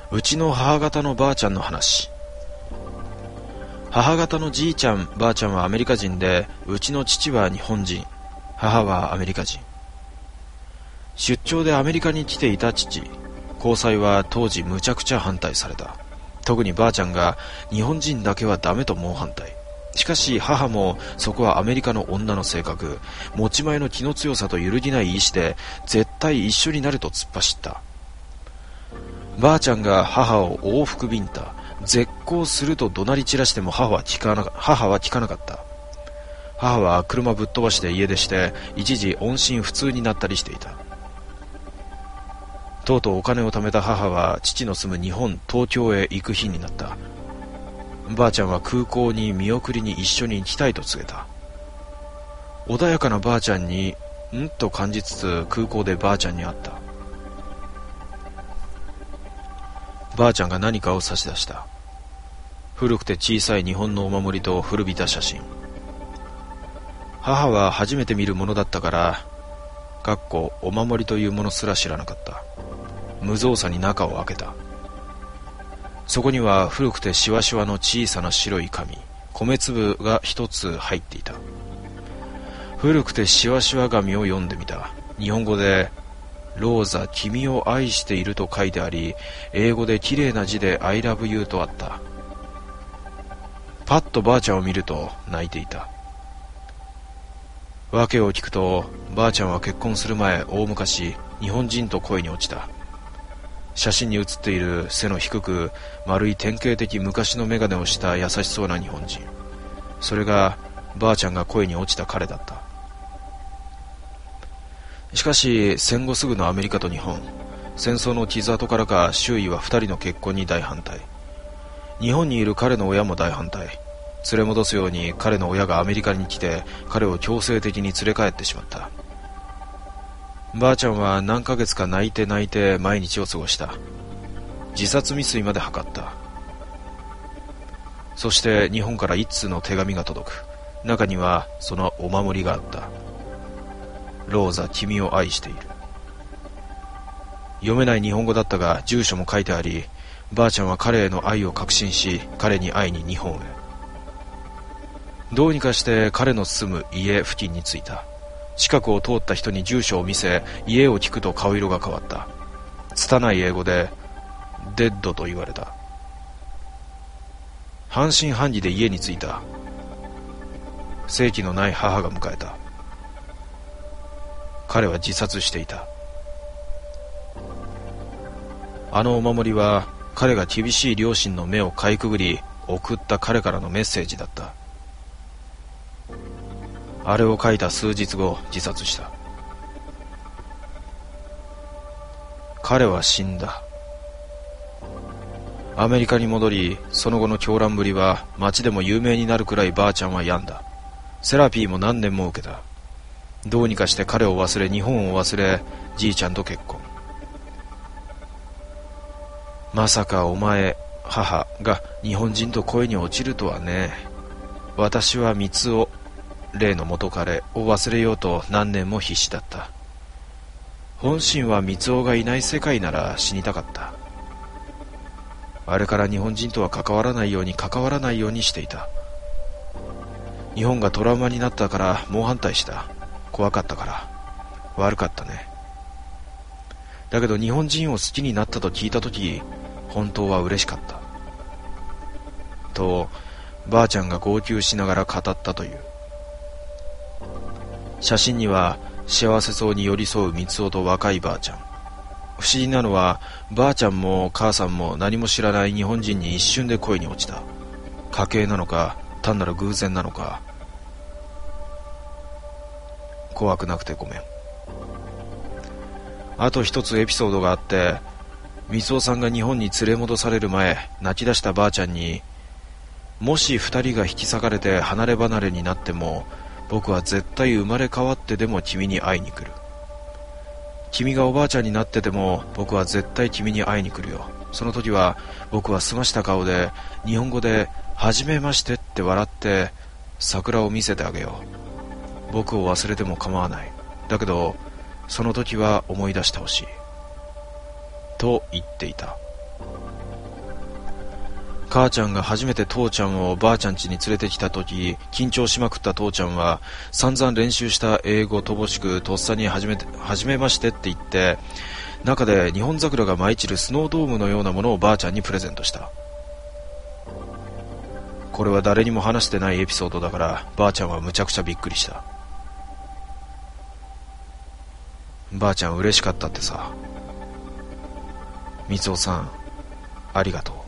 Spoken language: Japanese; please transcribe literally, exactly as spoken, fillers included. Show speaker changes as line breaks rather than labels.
うちの母方のばあちゃんの話。母方のじいちゃんばあちゃんはアメリカ人で、うちの父は日本人、母はアメリカ人。出張でアメリカに来ていた父、交際は当時むちゃくちゃ反対された。特にばあちゃんが日本人だけはダメと猛反対。しかし母もそこはアメリカの女の性格、持ち前の気の強さと揺るぎない意志で絶対一緒になると突っ走った。ばあちゃんが母を往復ビンタ、絶交すると怒鳴り散らしても母は聞かなか、母は聞かなかった。母は車ぶっ飛ばして家出して一時音信不通になったりしていた。とうとうお金を貯めた母は父の住む日本、東京へ行く日になった。ばあちゃんは空港に見送りに一緒に行きたいと告げた。穏やかなばあちゃんにんと感じつつ空港でばあちゃんに会った。ばあちゃんが何かを差し出した。古くて小さい日本のお守りと古びた写真。母は初めて見るものだったから、かっこお守りというものすら知らなかった。無造作に中を開けた。そこには古くてしわしわの小さな白い紙、米粒が一つ入っていた。古くてしわしわ紙を読んでみた。日本語でローザ、君を愛していると書いてあり、英語で綺麗な字で I love you とあった。パッとばあちゃんを見ると泣いていた。訳を聞くと、ばあちゃんは結婚する前、大昔日本人と恋に落ちた。写真に写っている背の低く丸い典型的昔の眼鏡をした優しそうな日本人、それがばあちゃんが恋に落ちた彼だった。しかし戦後すぐのアメリカと日本、戦争の傷跡からか周囲は二人の結婚に大反対。日本にいる彼の親も大反対。連れ戻すように彼の親がアメリカに来て彼を強制的に連れ帰ってしまった。ばあちゃんは何ヶ月か泣いて泣いて毎日を過ごした。自殺未遂まで図った。そして日本から一通の手紙が届く。中にはそのお守りがあった。ローザ、君を愛している。読めない日本語だったが住所も書いてあり、ばあちゃんは彼への愛を確信し、彼に会いに日本へ。どうにかして彼の住む家付近に着いた。近くを通った人に住所を見せ、家を聞くと顔色が変わった。拙い英語でデッドと言われた。半信半疑で家に着いた。生気のない母が迎えた。彼は自殺していた。あのお守りは彼が厳しい両親の目をかいくぐり送った彼からのメッセージだった。あれを書いた数日後、自殺した。彼は死んだ。アメリカに戻り、その後の狂乱ぶりは街でも有名になるくらいばあちゃんは病んだ。セラピーも何年も受けた。どうにかして彼を忘れ、日本を忘れ、じいちゃんと結婚。まさかお前、母が日本人と恋に落ちるとはね。私は三つを例の元彼を忘れようと何年も必死だった。本心は三尾がいない世界なら死にたかった。あれから日本人とは関わらないように関わらないようにしていた。日本がトラウマになったから猛反対した。怖かったから。悪かったね。だけど日本人を好きになったと聞いたとき、本当は嬉しかったとばあちゃんが号泣しながら語ったという。写真には幸せそうに寄り添う三尾と若いばあちゃん。不思議なのはばあちゃんも母さんも何も知らない日本人に一瞬で恋に落ちた。家系なのか単なる偶然なのか。怖くなくてごめん。あと一つエピソードがあって、三尾さんが日本に連れ戻される前、泣き出したばあちゃんに、もし二人が引き裂かれて離れ離れになっても僕は絶対生まれ変わってでも君に会いに来る。君がおばあちゃんになってても僕は絶対君に会いに来るよ。その時は僕は澄ました顔で日本語で初めましてって笑って桜を見せてあげよう。僕を忘れても構わない。だけどその時は思い出してほしいと言っていた。 母ちゃんが初めて父ちゃんをばあちゃん家に連れてきた時、緊張しまくった父ちゃんは散々練習した英語乏しくとっさにはじめて、はじめましてって言って、中で日本桜が舞い散るスノードームのようなものをばあちゃんにプレゼントした。これは誰にも話してないエピソードだから、ばあちゃんはむちゃくちゃびっくりした。ばあちゃん嬉しかったってさ。みつおさん、ありがとう。